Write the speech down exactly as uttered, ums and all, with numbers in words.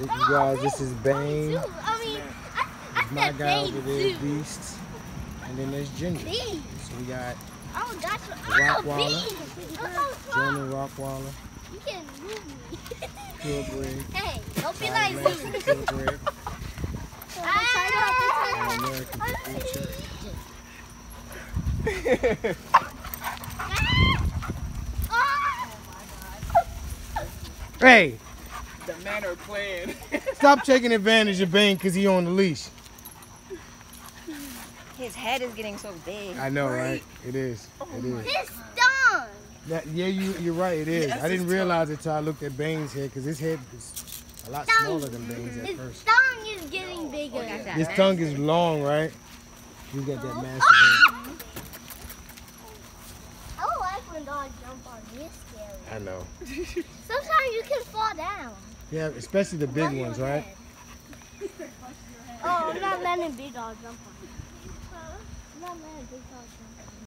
You guys, this is Bane. I mean, I, I My said guy Bane over there, too. Beast. And then there's Ginger. Beast. So we got Oh, that's what. Rottweiler. Oh, German Rottweiler. you can move me. Purebred. Hey, don't be like ItalianMastiff me. Purebred. Ah, American Future. Hey, The man are playing. stop taking advantage of Bane because he on the leash. His head is getting so big. I know, right? It is. It is. His tongue. That, yeah, you, you're right. It is. Yes, I didn't his realize it until I looked at Bane's head because his head is a lot Tongue. smaller than Bane's at His first. tongue is getting bigger. Oh, that's that. His tongue is long, right? You got that massive head. I don't like when dogs jump on me. It's scary. I know. Sometimes you can fall down. Yeah, especially the big ones, right? Oh, I'm not letting big dogs jump on me. I'm not letting big dogs jump on me.